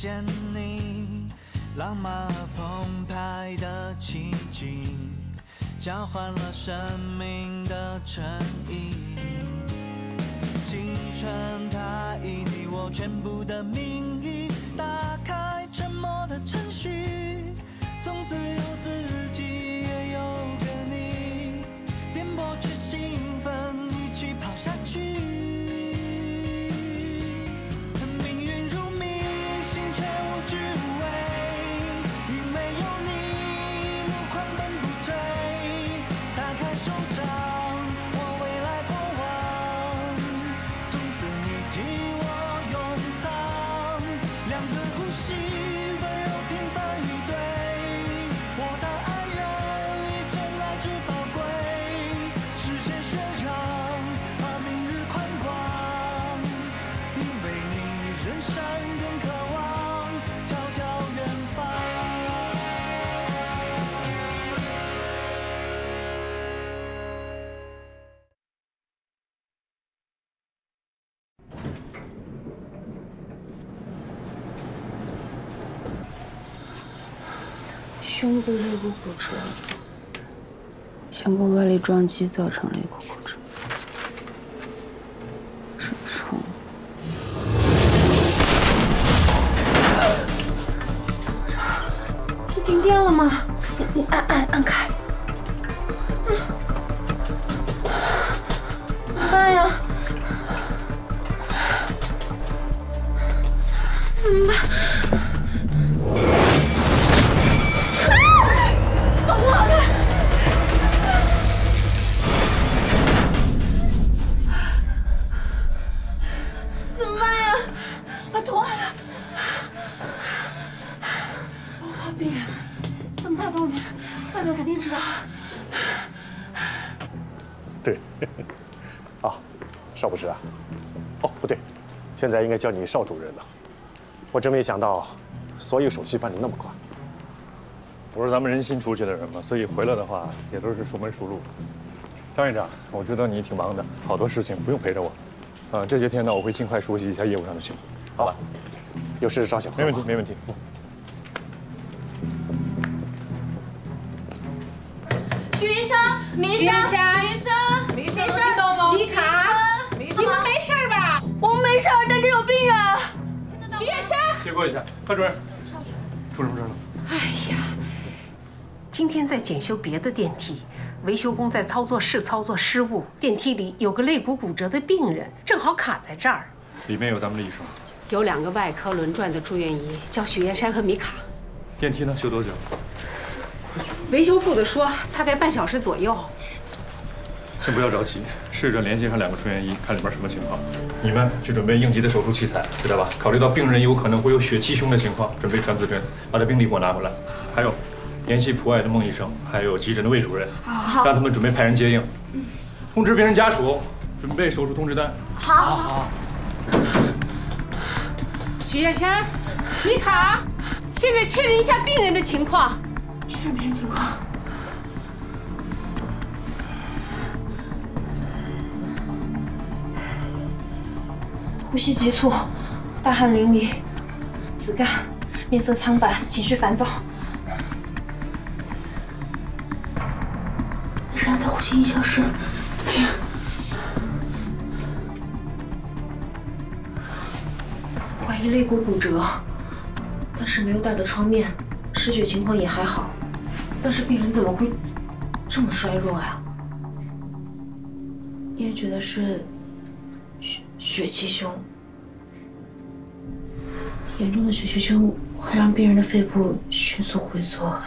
见你，浪漫而澎湃的奇迹，交换了生命的诚意。青春它以你我全部的名义，打开沉默的程序，从此有自己，也有个你，颠簸却兴奋，一起跑下去。 胸部肋骨骨折，胸部外力撞击造成肋骨骨折，真重。是停电了吗？你按开。怎么办呀？怎么办？ 对，啊，邵博士啊，哦不对，现在应该叫你邵主任了。我真没想到，所有手续办得那么快。 不是咱们人新出去的人嘛，所以回来的话也都是熟门熟路。张院长，我知道你挺忙的，好多事情不用陪着我。这些天呢，我会尽快熟悉一下业务上的情况。 好吧，有事找小何。 没问题，没问题。 许医生，许医生，米卡，你们没事吧？我们没事，但这有病人。许医生， 接过一下，范主任。出什么事了？ 哎呀，今天在检修别的电梯，维修工在操作室操作失误，电梯里有个肋骨骨折的病人，正好卡在这儿。 里面有咱们的医生， 有2个外科轮转的住院医，叫许燕山和米卡。 电梯呢？修多久？ 维修部的说大概半小时左右。 先不要着急，试着联系上2个住院医，看里面什么情况。你们去准备应急的手术器材，知道吧？考虑到病人有可能会有血气胸的情况，准备传刺针，把他病历给我拿回来。还有，联系普爱的孟医生，还有急诊的魏主任，让他们准备派人接应。通知病人家属，准备手术通知单。 好。 许燕山，米卡，现在确认一下病人的情况。 确认病人情况。 呼吸急促，大汗淋漓，紫干，面色苍白，情绪烦躁。是他的呼吸1小时，停。怀疑肋骨骨折，但是没有大的创面，失血情况也还好。但是病人怎么会这么衰弱呀？你也觉得是？ 血气胸，严重的血气胸会让病人的肺部迅速回缩。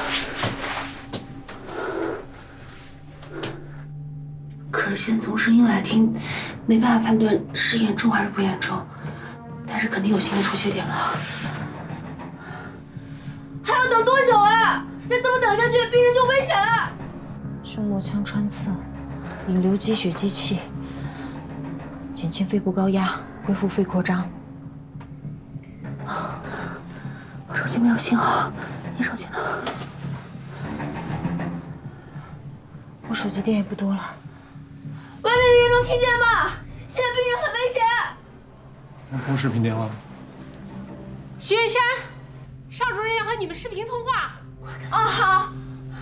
可是现在从声音来听，没办法判断是严重还是不严重，但是肯定有新的出血点了。 还要等多久啊？再这么等下去，病人就危险了。 胸膜腔穿刺，引流积血积气。 减轻肺部高压，恢复肺扩张。我手机没有信号，你手机呢？我手机电也不多了。 外面的人能听见吗？现在病人很危险。 能通视频电话吗？ 徐月山，邵主任要和你们视频通话。 啊，好。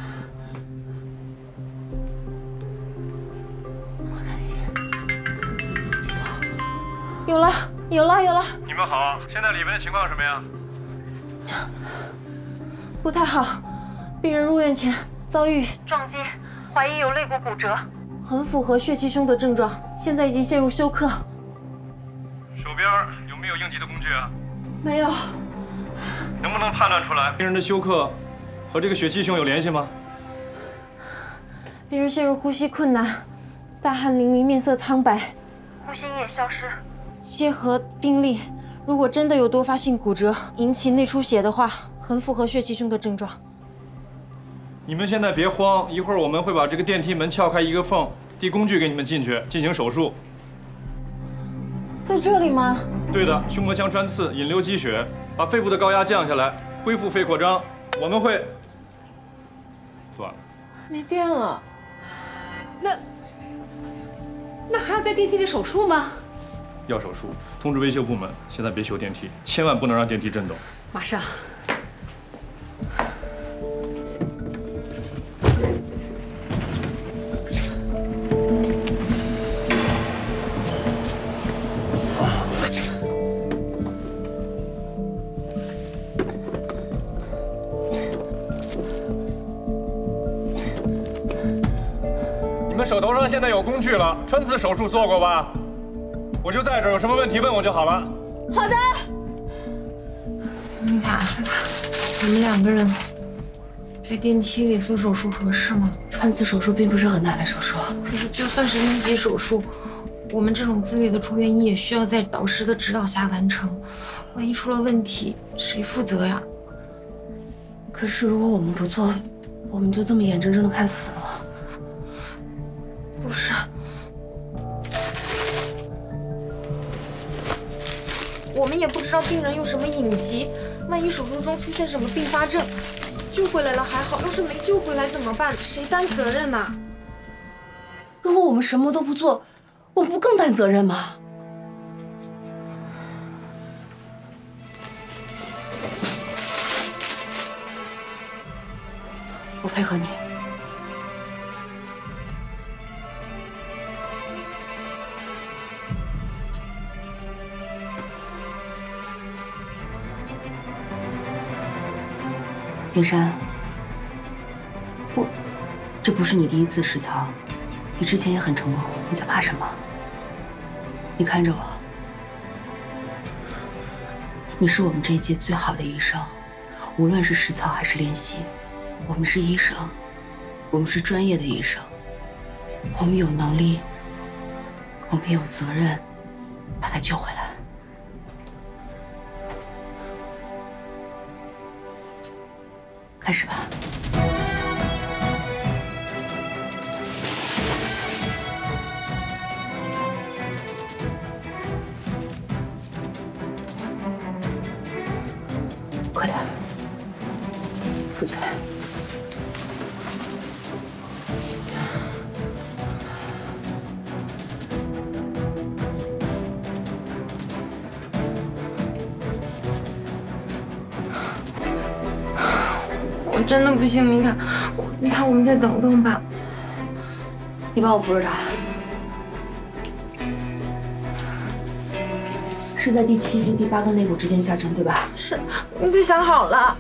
我看一下，接头，有了。 你们好，现在里面的情况是什么呀？ 不太好，病人入院前遭遇撞击，怀疑有肋骨骨折，很符合血气胸的症状，现在已经陷入休克。 手边有没有应急的工具啊？ 没有。 能不能判断出来病人的休克和这个血气胸有联系吗？ 病人陷入呼吸困难，大汗淋漓，面色苍白，呼吸也消失，结核病例。如果真的有多发性骨折引起内出血的话，很符合血气胸的症状。 你们现在别慌，一会儿我们会把这个电梯门撬开一个缝，递工具给你们进去进行手术。 在这里吗？ 对的，胸膜腔穿刺，引流积血，把肺部的高压降下来，恢复肺扩张。我们会断了， 没电了。 那还要在电梯里手术吗？ 要手术，通知维修部门，现在别修电梯，千万不能让电梯震动。 马上。 你们手头上现在有工具了，穿刺手术做过吧？我就在这儿，有什么问题问我就好了。 好的。 你看，我们2个人在电梯里做手术合适吗？ 穿刺手术并不是很大的手术， 可是就算是1级手术，我们这种资历的住院医也需要在导师的指导下完成。万一出了问题，谁负责呀？ 可是如果我们不做，我们就这么眼睁睁的看死了。 不是。我们也不知道病人有什么隐疾，万一手术中出现什么并发症，救回来了还好，要是没救回来怎么办？谁担责任呢？ 如果我们什么都不做，我们不更担责任吗？我配合你。云山，这不是你第一次实操，你之前也很成功，你在怕什么？你看着我，你是我们这一届最好的医生，无论是实操还是练习，我们是医生，我们是专业的医生，我们有能力，我们也有责任把他救回来。开始吧。快点，扶起来。 我真的不行，你看，我们再等等吧。 你帮我扶着他。是在第7跟第8根肋骨之间下针，对吧？ 是，你可想好了。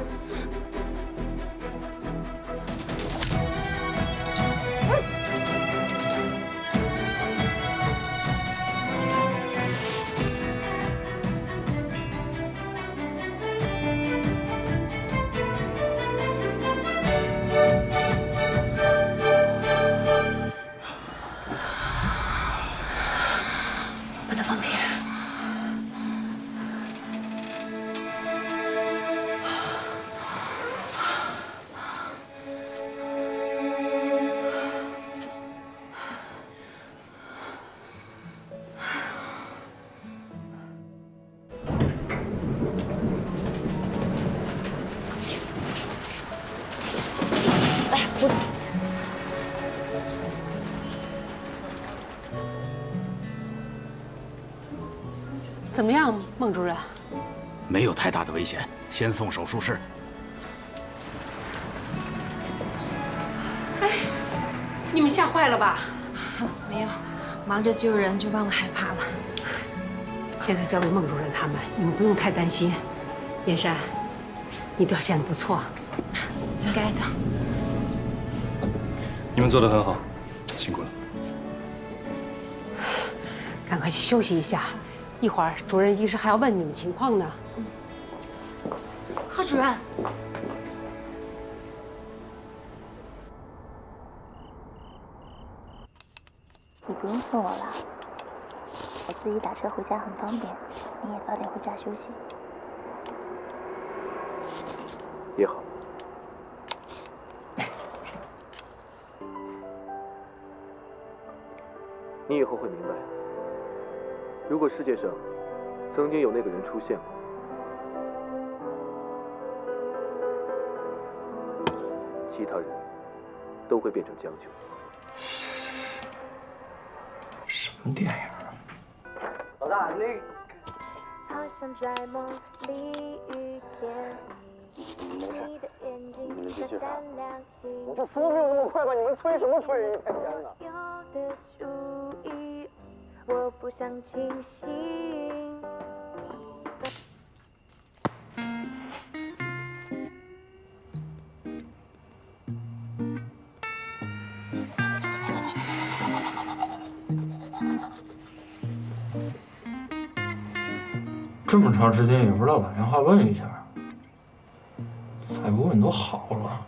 把它放平。 怎么样，孟主任？ 没有太大的危险，先送手术室。 哎，你们吓坏了吧？ 没有，忙着救人就忘了害怕了。 现在交给孟主任他们，你们不用太担心。燕山，你表现得不错， 应该的。 你们做得很好，辛苦了。 赶快去休息一下，一会儿主任医师还要问你们情况呢。 贺主任， 你不用送我了，我自己打车回家很方便，你也早点回家休息。 也好。你以后会明白，如果世界上曾经有那个人出现了，其他人都会变成将就。 什么电影啊？ 老大，那好像在梦里遇见你，你的眼睛闪闪亮星。 你这说没有那么快吧？你们催什么催？一天天的。 有的注意，我不想清醒。 这么长时间也不知道打电话问一下，再不问多好了。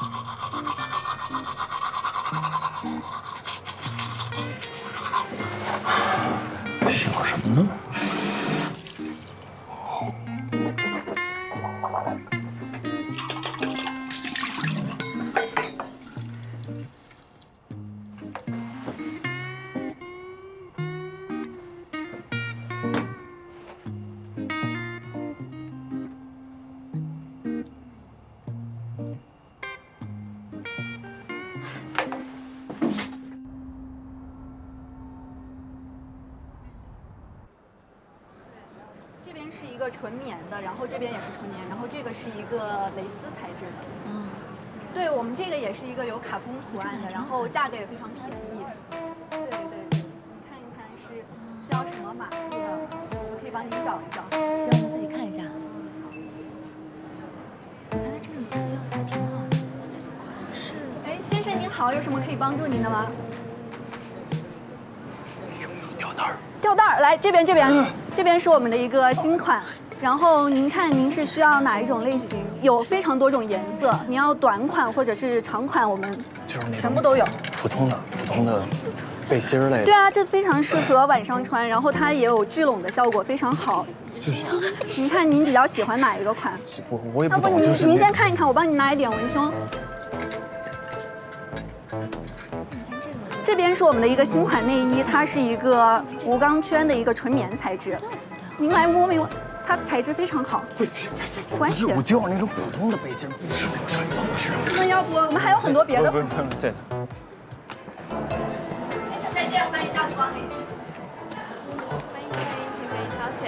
想什么呢？ 这边是一个纯棉的，然后这边也是纯棉，然后这个是一个蕾丝材质的。嗯，对我们这个也是一个有卡通图案的，然后价格也非常便宜。对对对，你看一看是需要什么码数的，我可以帮您找一找。 行，你自己看一下。看来这个料子还挺好的，这个款式。 哎，先生您好，有什么可以帮助您的吗？ 有没有吊带儿？ 吊带儿，来这边，这边是我们的一个新款。然后您看您是需要哪一种类型？有非常多种颜色，您要短款或者是长款，我们就是那全部都有。 普通的背心儿类的。 对啊，这非常适合晚上穿，然后它也有聚拢的效果，非常好。 就是。 您看您比较喜欢哪一个款？ 我也不懂。 要不您先看一看，我帮你拿一点文胸。这边是我们的一个新款内衣，它是一个无钢圈的一个纯棉材质。您来摸没摸？它材质非常好。没关系。 我就要那种普通的背心，不是那种上衣往身上。 那要不我们还有很多别的。 不，谢谢。 先生再见，欢迎下次光临。欢迎，请随意挑选。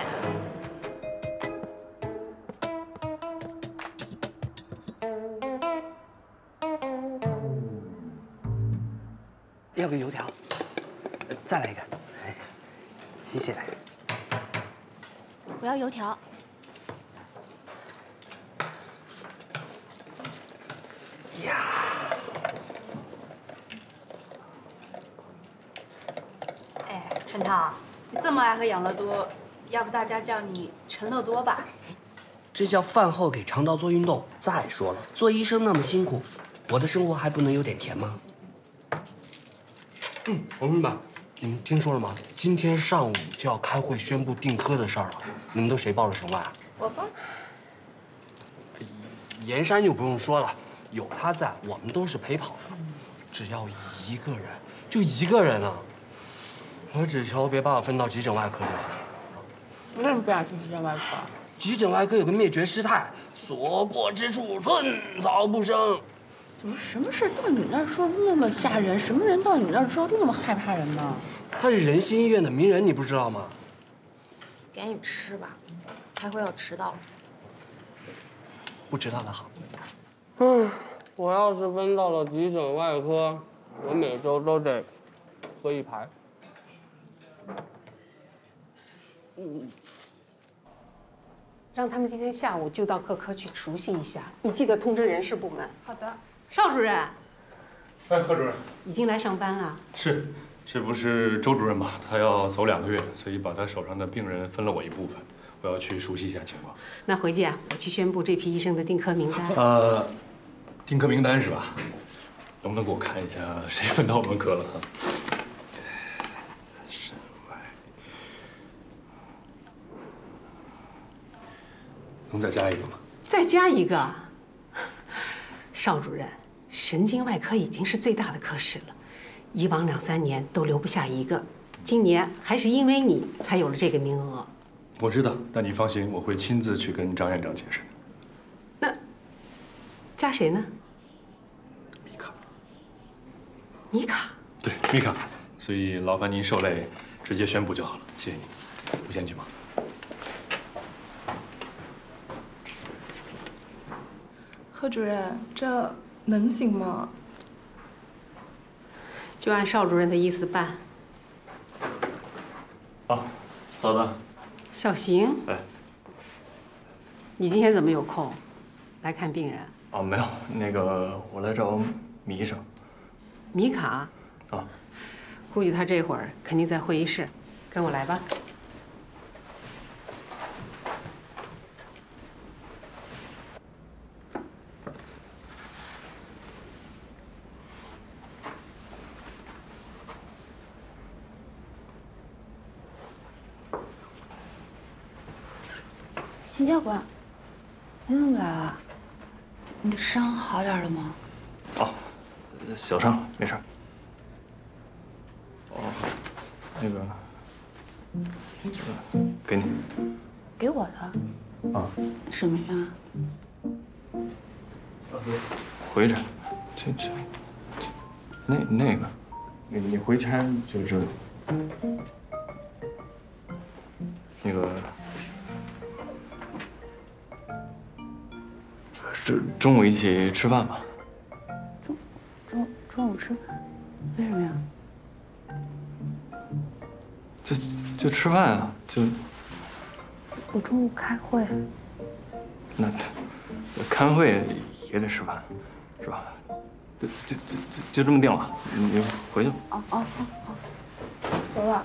要个油条，再来一个，谢谢。 我要油条。 呀， 哎，陈涛，你这么爱喝养乐多，要不大家叫你陈乐多吧？ 这叫饭后给肠道做运动。再说了，做医生那么辛苦，我的生活还不能有点甜吗？同志们，你们听说了吗？今天上午就要开会宣布订科的事儿了。你们都谁报了省外啊？ 我报。 盐山就不用说了，有他在，我们都是陪跑的。只要一个人，就一个人啊！我只求别把我分到急诊外科就是。 为什么不想去急诊外科？ 急诊外科有个灭绝师太，所过之处寸草不生。 怎么什么事到你那儿说那么吓人？什么人到你那儿之后就那么害怕人呢？ 他是仁心医院的名人，你不知道吗？ 赶紧吃吧，开会要迟到了。 不知道的好。 我要是分到了急诊外科，我每周都得喝1排。 让他们今天下午就到各科去熟悉一下，你记得通知人事部门。 好的。 邵主任。 哎，何主任。 已经来上班了。 是，这不是周主任吗？他要走2个月，所以把他手上的病人分了我一部分，我要去熟悉一下情况。 那回见，我去宣布这批医生的订科名单。 订科名单是吧？能不能给我看一下谁分到我们科了哈？肾外，能再加一个吗？ 再加一个。邵主任，神经外科已经是最大的科室了，以往2、3年都留不下一个，今年还是因为你才有了这个名额。 我知道，但你放心，我会亲自去跟张院长解释的。 那加谁呢？米卡， 对，米卡，所以劳烦您受累，直接宣布就好了，谢谢你，我先去忙。 贺主任，这能行吗？ 就按邵主任的意思办。 好，嫂子。 小邢， 哎， 你今天怎么有空来看病人？ 哦，没有，那个我来找米医生。 米卡， 啊， 估计他这会儿肯定在会议室，跟我来吧。 邢教官，你怎么来了？你的伤好点了吗？ 哦，小伤，没事。哦，那个，给你。 给我的？ 啊。 什么呀？ 回诊，那个，你回差就知道。那个。中午一起吃饭吧。 中午吃饭？为什么呀？ 就吃饭啊，就。 我中午开会。 那开会也得吃饭，是吧？就这么定了，你回去吧。 哦，走了。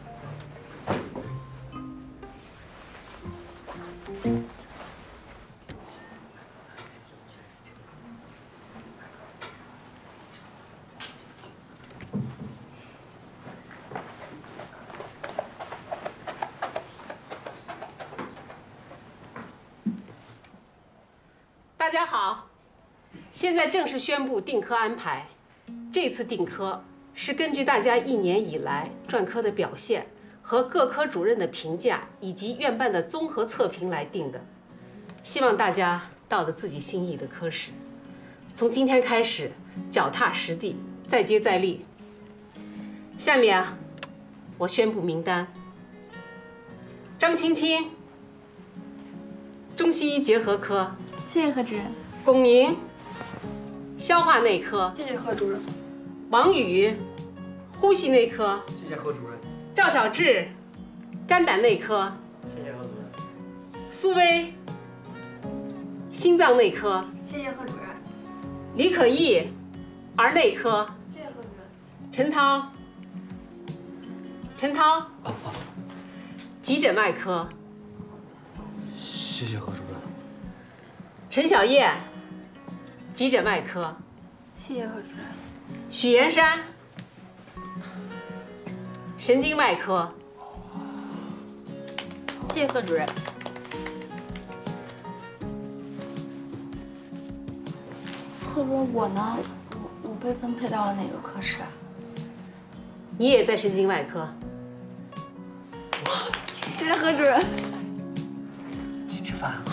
大家好，现在正式宣布订科安排。这次订科是根据大家1年以来专科的表现和各科主任的评价以及院办的综合测评来定的。希望大家到了自己心仪的科室，从今天开始脚踏实地，再接再厉。下面啊，我宣布名单：张青青，中西医结合科。 谢谢贺主任。 龚宁，消化内科。 谢谢贺主任。 王宇，呼吸内科。 谢谢贺主任。 赵小志，肝胆内科。 谢谢贺主任。 苏薇，心脏内科。 谢谢贺主任。 李可意，儿内科。 谢谢贺主任。 陈涛，急诊外科。 谢谢贺主任。 陈小燕，急诊外科。 谢谢贺主任。 许岩山，神经外科。 谢谢贺主任。 贺主任，我呢？我被分配到了哪个科室？ 你也在神经外科。 谢谢贺主任。 去吃饭。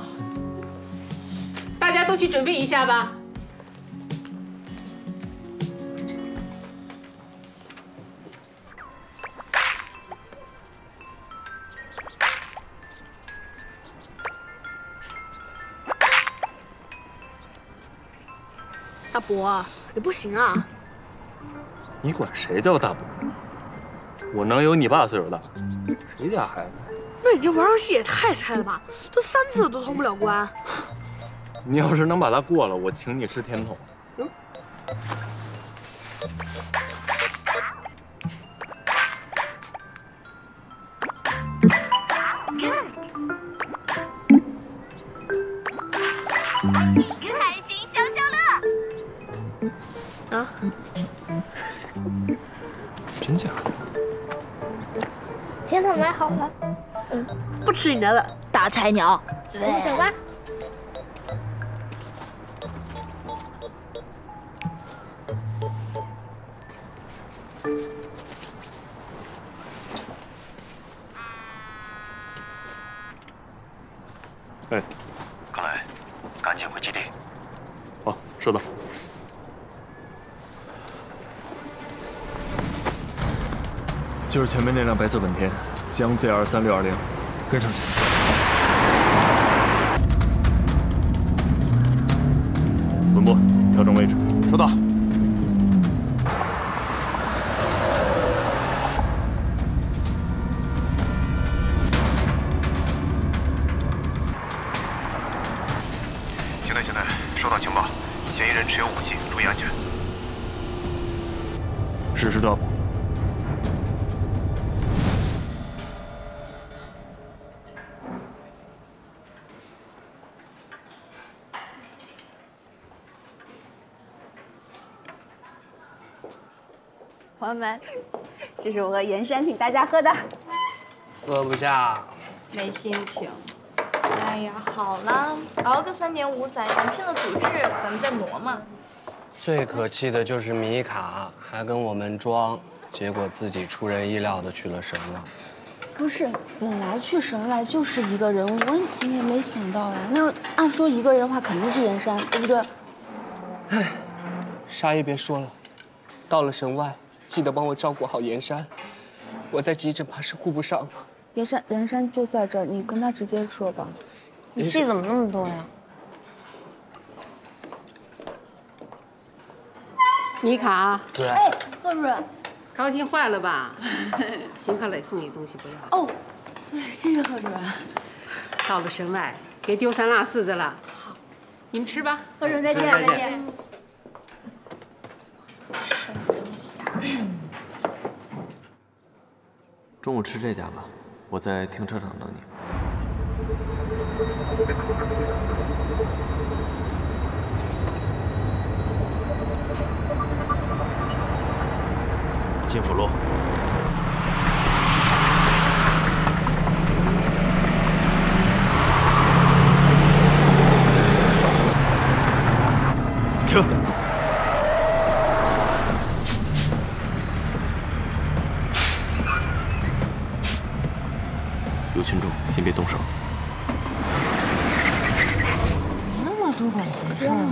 大家都去准备一下吧。 大伯，你不行啊！ 你管谁叫大伯？我能有你爸岁数大？谁家孩子？ 那你这玩游戏也太菜了吧！都3次了都通不了关。 你要是能把它过了，我请你吃甜筒。 开心消消乐。 啊？ 真假的？ 甜筒买好了。 不吃你的了，大菜鸟。 我们走吧。 哎， 刚来，赶紧回基地。 哦，是的。 就是前面那辆白色本田，江 Z23620，跟上去。稳步，调整位置。 收到。 行的，收到情报，嫌疑人持有武器，注意安全。 实施抓捕。 朋友们，这是我和严山请大家喝的。 喝不下， 没心情。哎呀，好了，熬个3年5载，年轻的主治，咱们再挪嘛。 最可气的就是米卡，还跟我们装，结果自己出人意料的去了神外。 不是，本来去神外就是一个人，我也没想到呀。那按说一个人的话，肯定是严山，对不对？ 唉，啥也别说了，到了神外，记得帮我照顾好严山，我在急诊怕是顾不上了。 严山就在这儿，你跟他直接说吧。你戏怎么那么多呀？ 米卡， 对。 哎，贺主任， 高兴坏了吧？邢克磊送你东西不要。 哦，谢谢贺主任。 到了神外，别丢三落四的了。好，你们吃吧。 贺主任再见，再见。 中午吃这家吧，我在停车场等你。 金府路。 停！有群众，先别动手。 那么多管闲事儿。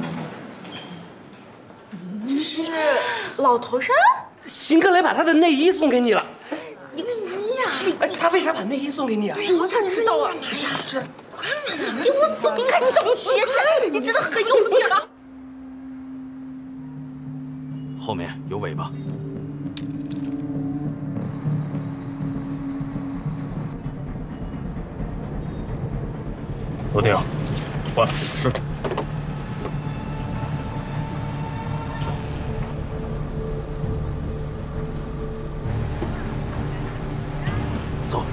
这是老头衫？ 邢克雷把他的内衣送给你了。 你呀， 哎，他为啥把内衣送给你啊？ 我哪知道啊？ 是。 给我走开，上去！严山，你真的很有劲了。 后面有尾巴。 都停，换是。 走。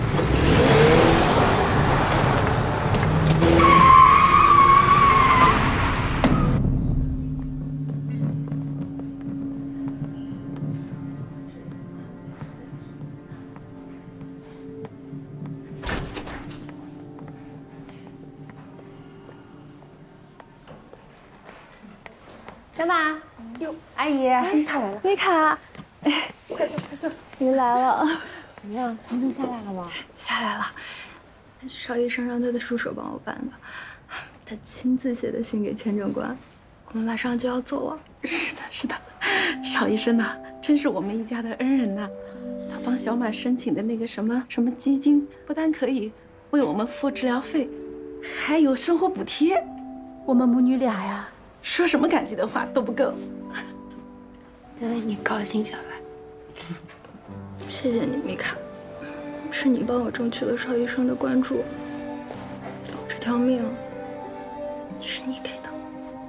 干嘛？哟，阿姨，米卡来了。 米卡，哎，快坐，您来了。 怎么样？行程下来了吗？ 下来了。邵医生让他的叔叔帮我办的，他亲自写的信给签证官。我们马上就要走了。是的，是的。邵医生呐，真是我们一家的恩人呐。他帮小马申请的那个什么基金，不但可以为我们付治疗费，还有生活补贴。我们母女俩呀， 说什么感激的话都不够。 因为你高兴下来。 谢谢你，米卡，是你帮我争取了邵医生的关注。我这条命是你给的。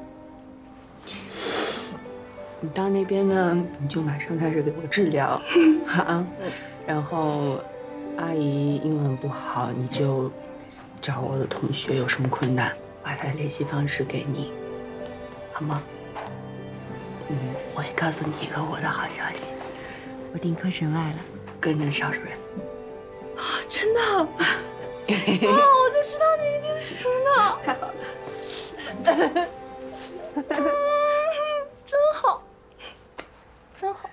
你到那边呢，你就马上开始给我治疗，啊，然后阿姨英文不好，你就找我的同学有什么困难，把他的联系方式给你，好吗？我也告诉你一个我的好消息，我订科神外了，跟着邵主任。 啊，真的？啊，我就知道你一定行的。太好了。真好，真好。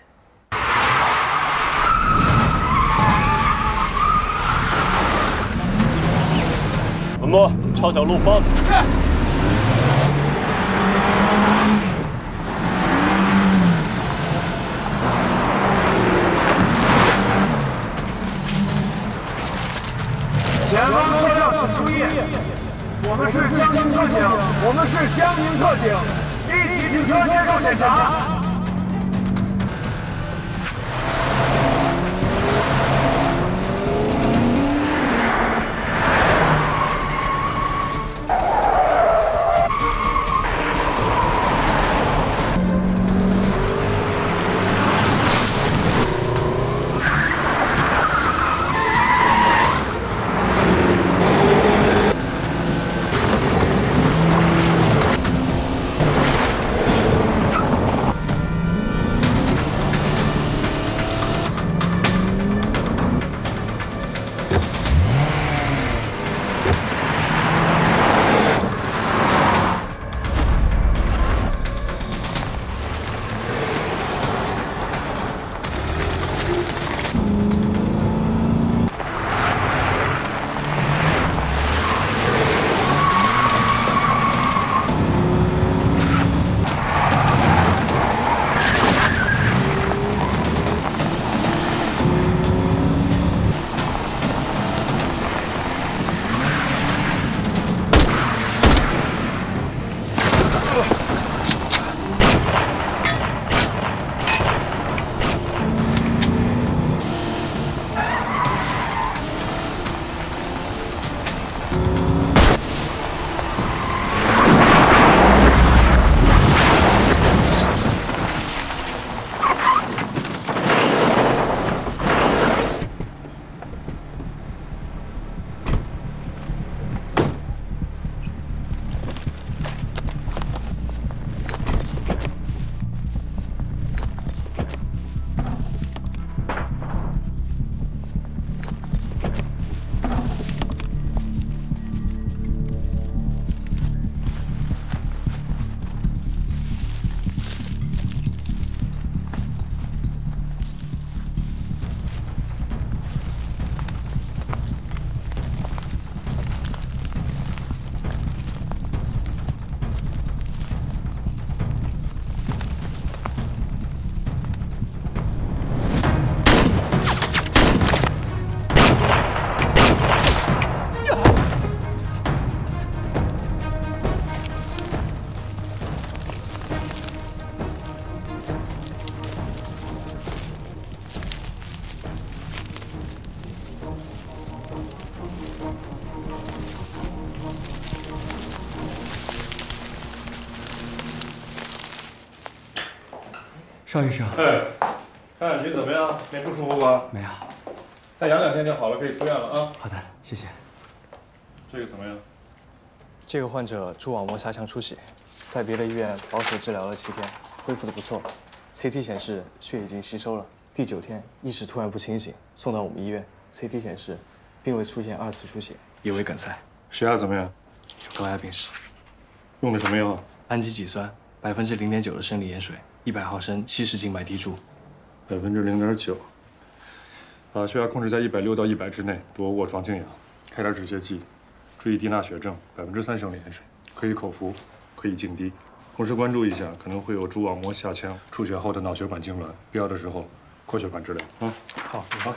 文波，抄小路帮。 前方车辆请注意，我们是江宁特警，我们是江宁特警，一起停车接受检查。 邵医生， 看上去怎么样？没不舒服吧？ 没有。 再养2天就好了，可以出院了啊。 好的，谢谢。 这个怎么样？ 这个患者蛛网膜下腔出血，在别的医院保守治疗了7天，恢复的不错。CT 显示血已经吸收了，第9天意识突然不清醒，送到我们医院。CT 显示并未出现2次出血，也未梗塞。 血压怎么样？ 有高压病史。 用的什么药？ 氨基己酸，0.9%的生理盐水，100毫升70静脉滴注。 0.9%，把血压控制在160到100之内，多卧床静养，开点止泻剂，注意低钠血症，3%生理盐水，可以口服，可以静滴。同时关注一下，可能会有蛛网膜下腔出血后的脑血管痉挛，必要的时候扩血管治疗。 好， 好。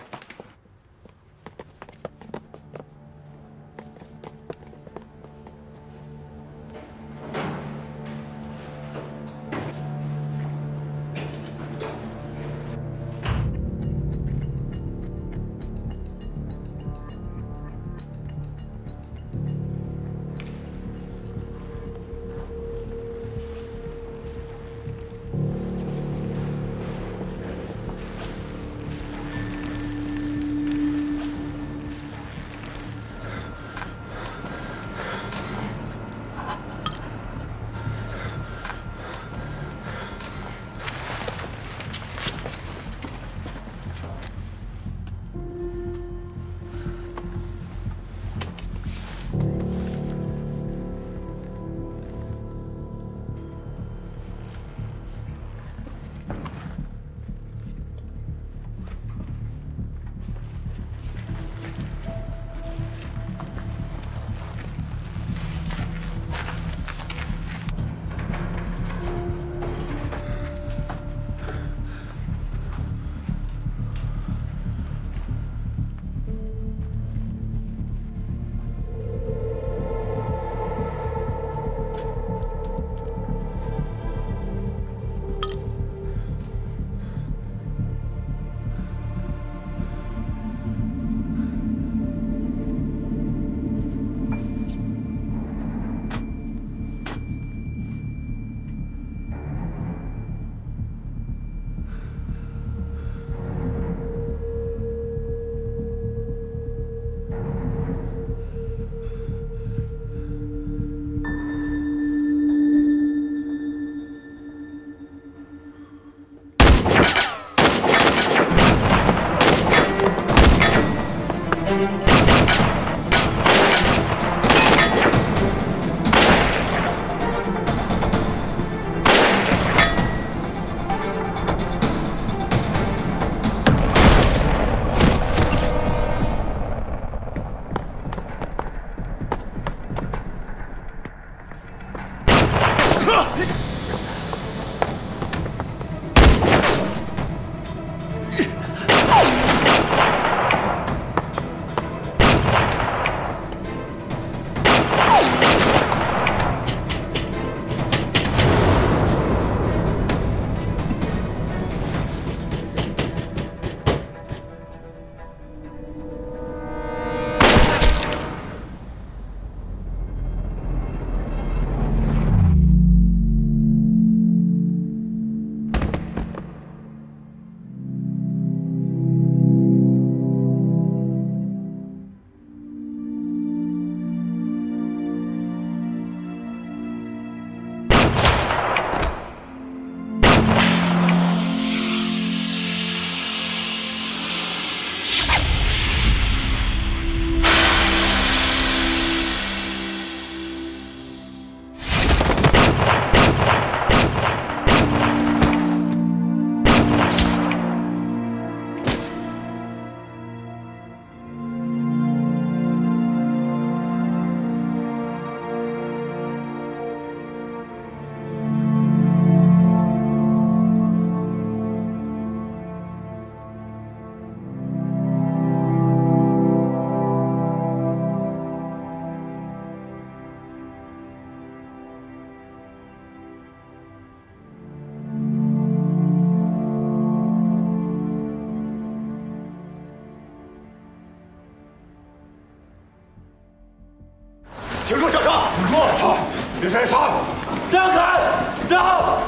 停住，小少！停住！小少，别杀人！让开！让！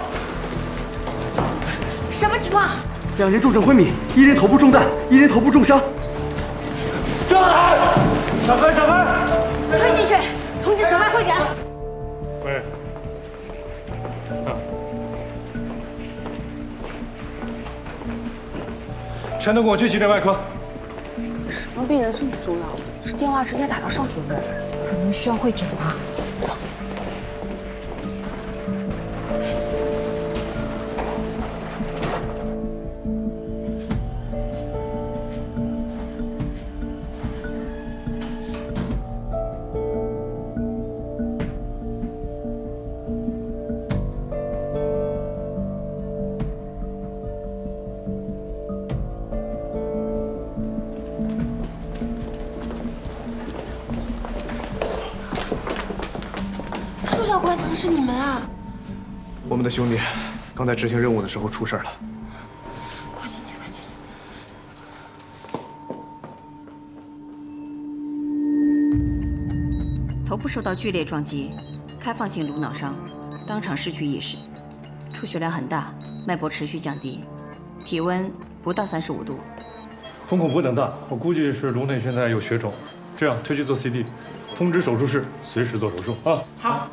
什么情况 ？2人重症昏迷，1人头部中弹，1人头部重伤。 让开！闪开！闪开！ 推进去，通知手脉会诊。 喂。全都给我去急诊外科。 什么病人这么重要？是电话直接打到上手的，可能需要会诊啊。走。教官，怎么是你们啊？ 我们的兄弟刚在执行任务的时候出事了。 快进去，快进去！头部受到剧烈撞击，开放性颅脑伤，当场失去意识，出血量很大，脉搏持续降低，体温不到35度。 瞳孔不等大，我估计是颅内现在有血肿。这样推去做 CT， 通知手术室随时做手术啊。 好。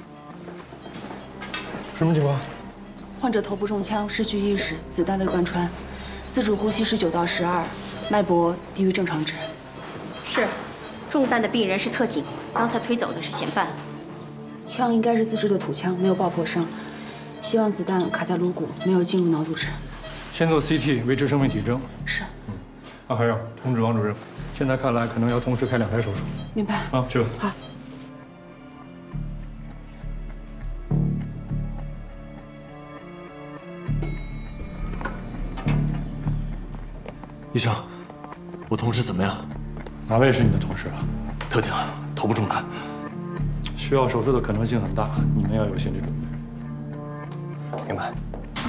什么情况？ 患者头部中枪，失去意识，子弹未贯穿，自主呼吸19到12，脉搏低于正常值。 是，中弹的病人是特警，刚才推走的是嫌犯。 枪应该是自制的土枪，没有爆破伤，希望子弹卡在颅骨，没有进入脑组织。 先做 CT， 维持生命体征。 是。 还有通知王主任，现在看来可能要同时开2台手术。 明白。 啊，去吧。 好。 医生，我同事怎么样？ 哪位是你的同事啊？ 特警，头部中弹， 需要手术的可能性很大，你们要有心理准备。 明白。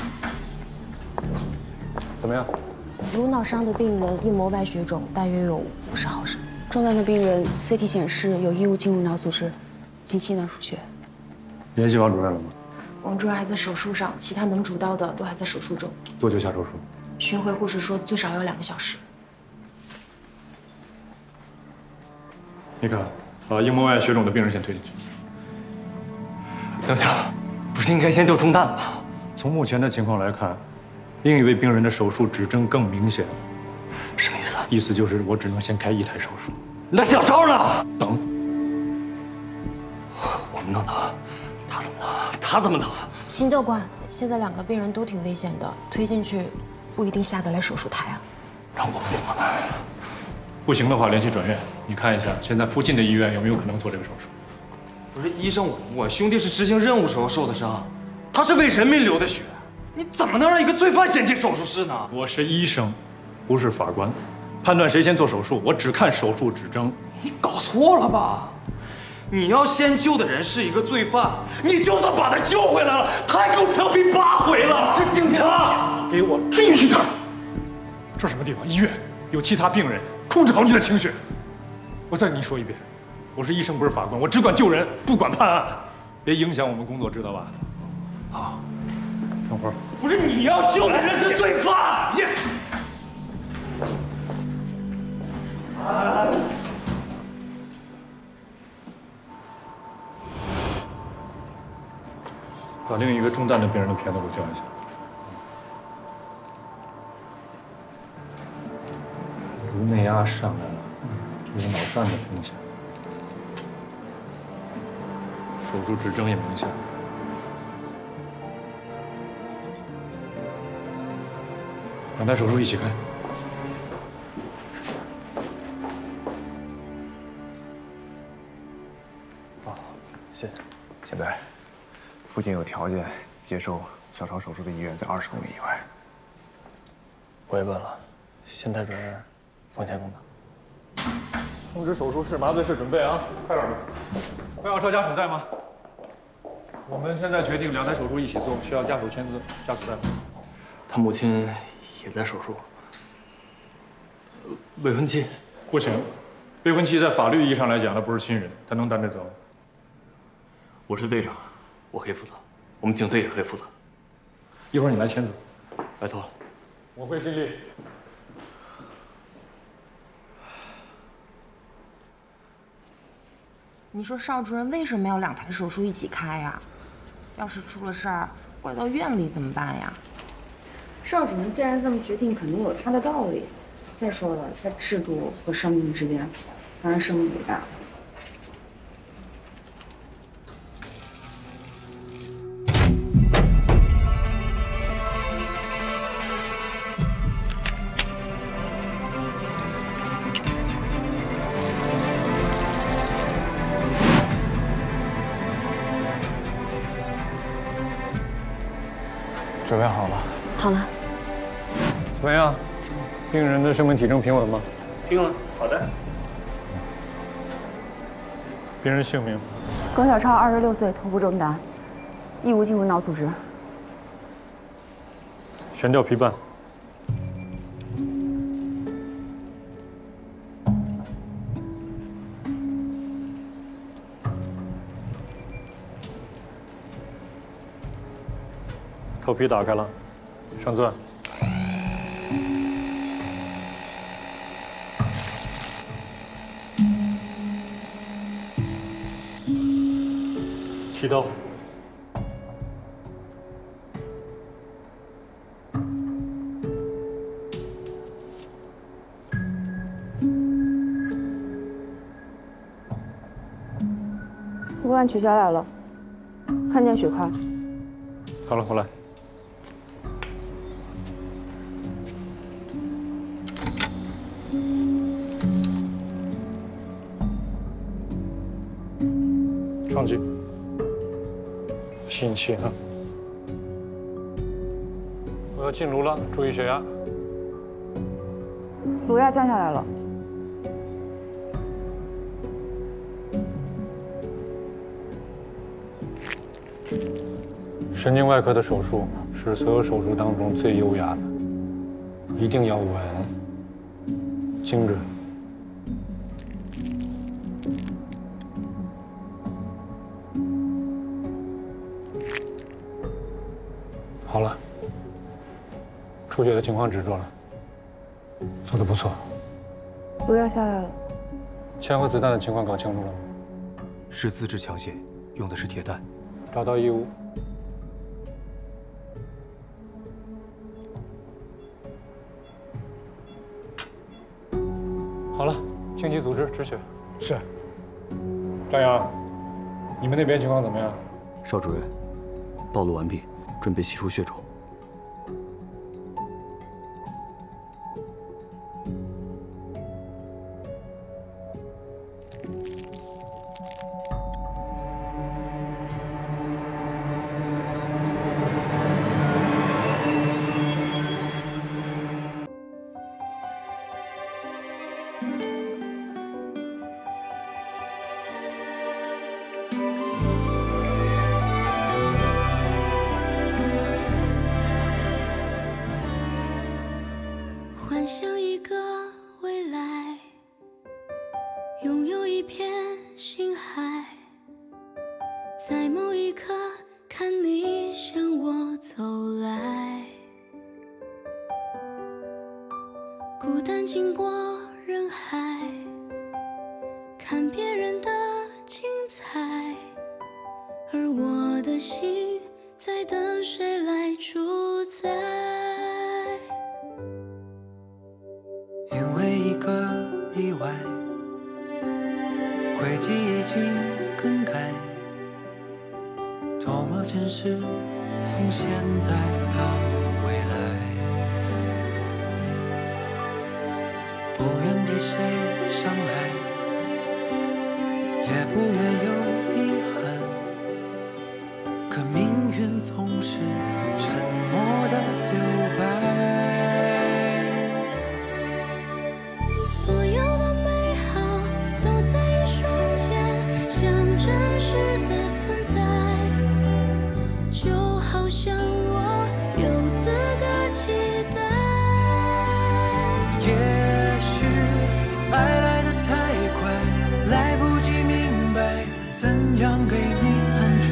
怎么样？ 颅脑伤的病人硬膜外血肿大约有50毫升，中弹的病人 CT 显示有异物进入脑组织，近期内输血。 联系王主任了吗？ 王主任还在手术上，其他能主刀的都还在手术中。 多久下手术？ 巡回护士说最少要2个小时。 你看，把硬膜外血肿的病人先推进去。 等下，不是应该先救中弹吗？ 从目前的情况来看，另一位病人的手术指征更明显。 什么意思？ 意思就是我只能先开1台手术。 那小赵呢？ 等。 我们能等，他怎么等？他怎么等？ 邢教官，现在2个病人都挺危险的，推进去。 不一定下得来手术台啊， 让我们怎么办？ 不行的话，联系转院。你看一下，现在附近的医院有没有可能做这个手术？ 不是医生，我兄弟是执行任务时候受的伤，他是为人民流的血，你怎么能让一个罪犯先进手术室呢？ 我是医生，不是法官，判断谁先做手术，我只看手术指征。 你搞错了吧？你要先救的人是一个罪犯，你就算把他救回来了，他还给我枪毙8回了。是警察。 给我注意点！这什么地方？医院有其他病人，控制好你的情绪。我再跟你说一遍，我是医生，不是法官，我只管救人，不管判案，别影响我们工作，知道吧？好，等会儿。 不是你要救的人是罪犯。 把另一个中弹的病人的片子给我调一下。 颅内压上来了，这是脑疝的风险，手术指征也明显。2台手术一起开。 好，谢谢。现在，附近有条件接受小超手术的医院在20公里以外。 我也问了，现在转院。 风险更大。 通知手术室、麻醉室准备啊，快点的。快要车家属在吗？我们现在决定2台手术一起做，需要家属签字。家属在吗？ 他母亲也在手术。未婚妻不行，未婚妻在法律意义上来讲，她不是亲人，她能担这责。 我是队长，我可以负责，我们警队也可以负责。一会儿你来签字，拜托了。 我会尽力。 你说邵主任为什么要2台手术一起开呀？要是出了事儿，怪到院里怎么办呀？ 邵主任既然这么决定，肯定有他的道理。再说了，在制度和生命之间，当然生命为大。 准备好了？ 好了。 怎么样？病人的生命体征平稳吗？ 平稳，好的。 病人姓名？ 葛小超，26岁，头部中弹，异物进入脑组织。 悬吊皮瓣。头皮打开了，上钻。起刀。 图案取下来了，看见血块。 好了，我来。双击，吸气啊！我要进颅了，注意血压。 颅压降下来了。 神经外科的手术是所有手术当中最优雅的，一定要稳、精准。好了，出血的情况止住了，做得不错。 颅压下来了。 枪和子弹的情况搞清楚了吗？ 是自制枪械，用的是铁弹。 找到异物。好了，清洗组织，止血。 是。 张扬，你们那边情况怎么样？ 邵主任，暴露完毕，准备吸出血肿。 幻想一个未来，拥有一片星海，在某一刻看你向我走来，孤单经过人海，看别人的精彩，而我的心在等谁来主宰。 因为一个意外，轨迹已经更改，多么真实，从现在到未来，不愿给谁伤害，也不愿有遗憾，可命运总是沉默的留白。 所有的美好都在一瞬间像真实的存在，就好像我有资格期待。 也许爱来得太快，来不及明白怎样给你安全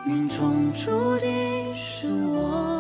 命中注定是我。